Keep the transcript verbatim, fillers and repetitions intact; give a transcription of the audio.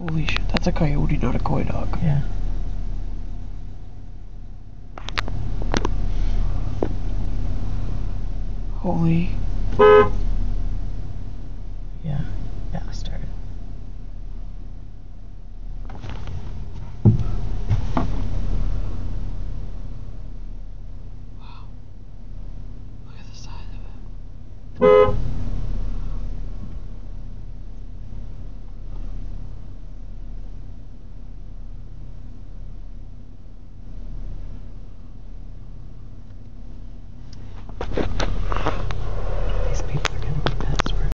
Holy shit, that's a coyote, not a coy dog. Yeah. Holy.